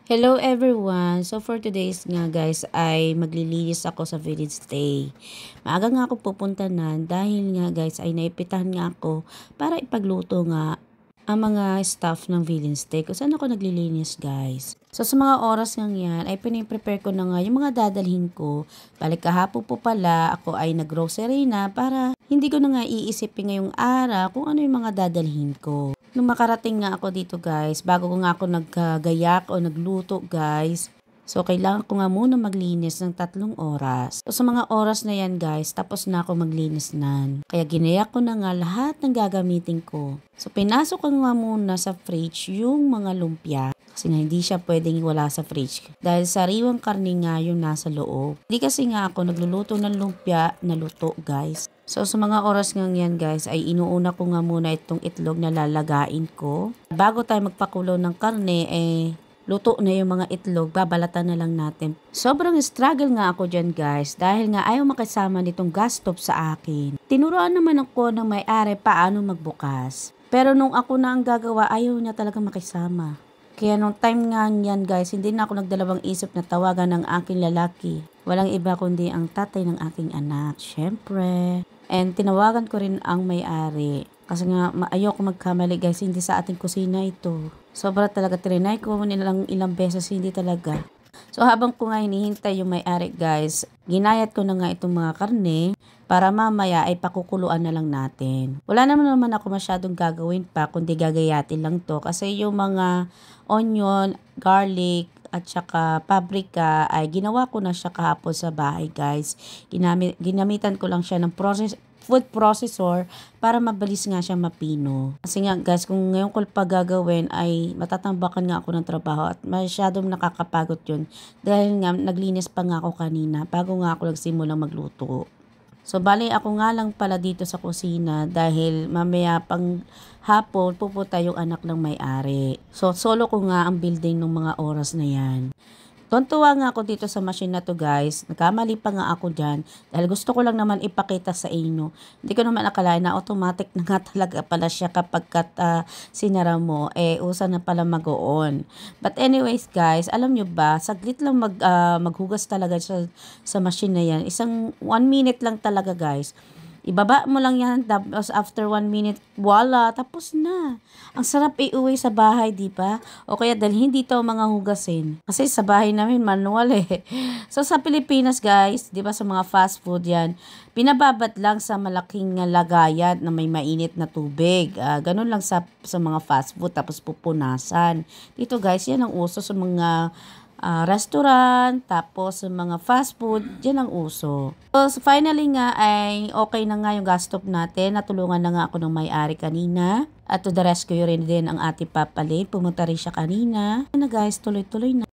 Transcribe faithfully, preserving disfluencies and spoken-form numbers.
Hello everyone! So for today's nga guys ay maglilinis ako sa village stay. Maaga nga ako pupunta na dahil nga guys ay naipitahan nga ako para ipagluto nga ang mga staff ng village stay kung saan ako naglilinis guys. So sa mga oras nga yan ay piniprepare ko na nga yung mga dadalhin ko. Balik kahapon po pala ako ay nag-grocery na para hindi ko na nga iisipin ngayong araw kung ano yung mga dadalhin ko. Nung makarating nga ako dito guys, bago ko nga ako naggayak o nagluto guys, so kailangan ko nga muna maglinis ng tatlong oras. So sa mga oras na yan guys, tapos na ako maglinis nan. Kaya ginayak ko na nga lahat ng gagamitin ko. So pinasok ko nga muna sa fridge yung mga lumpia. Kasi nga hindi siya pwedeng wala sa fridge. Dahil sariwang karne nga yung nasa loob. Hindi kasi nga ako nagluluto ng lumpia na luto guys. So sa mga oras nga yan guys ay inuuna ko nga muna itong itlog na lalagain ko. Bago tayo magpakulo ng karne eh luto na yung mga itlog, babalatan na lang natin. Sobrang struggle nga ako dyan guys dahil nga ayaw makasama nitong gas stove sa akin. Tinuruan naman ako ng may-ari paano magbukas. Pero nung ako na ang gagawa ayaw niya talaga makisama. Kaya nung time nga yan guys, hindi na ako nagdalawang isip na tawagan ng aking lalaki. Walang iba kundi ang tatay ng aking anak, syempre. And tinawagan ko rin ang may-ari. Kasi nga ayoko magkamali guys, hindi sa ating kusina ito. Sobra talaga trinay ko nilang ilang beses, hindi talaga. So habang ko nga hinihintay yung may-ari guys, ginayat ko na nga itong mga karne para mamaya ay pakukuluan na lang natin. Wala naman naman ako masyadong gagawin pa kundi gagayatin lang to kasi yung mga onion, garlic, at saka paprika ay ginawa ko na siya kahapon sa bahay guys. Ginamit, ginamitan ko lang siya ng process, food processor para mabilis nga siya mapino. Kasi nga guys, kung ngayon ko pa gagawin ay matatambakan nga ako ng trabaho at masyadong nakakapagod yun. Dahil nga naglinis pa nga ako kanina bago nga ako nagsimulang magluto. So bali ako nga lang pala dito sa kusina dahil mamaya pang hapon pupunta yung anak ng may-ari. So solo ko nga ang building ng mga oras na yan. Tuntua nga ako dito sa machine na to guys. Nagkamali pa nga ako dyan. Dahil gusto ko lang naman ipakita sa inyo. Hindi ko naman akalain na automatic na nga talaga pala siya kapag kat, uh, sinara mo. Eh, usa na pala mag-on. But anyways guys, alam nyo ba, saglit lang mag, uh, maghugas talaga sa, sa machine na yan. Isang one minute lang talaga guys. Ibaba mo lang yan, tapos after one minute, voila, tapos na. Ang sarap iuwi sa bahay, di ba? O kaya dalhin dito ang mga hugasin. Kasi sa bahay namin, manual eh. So sa Pilipinas guys, di ba sa mga fast food yan, pinababat lang sa malaking lagayan na may mainit na tubig. Uh, ganun lang sa, sa mga fast food, tapos pupunasan. Dito guys, yan ang uso sa mga Uh, restaurant, tapos mga fast food, dyan ang uso. So, so finally nga ay okay na nga yung gas stove natin. Natulungan na nga ako ng may-ari kanina. At to the rescue rin din ang ating papalin. Pumunta rin siya kanina. Na guys, tuloy-tuloy na.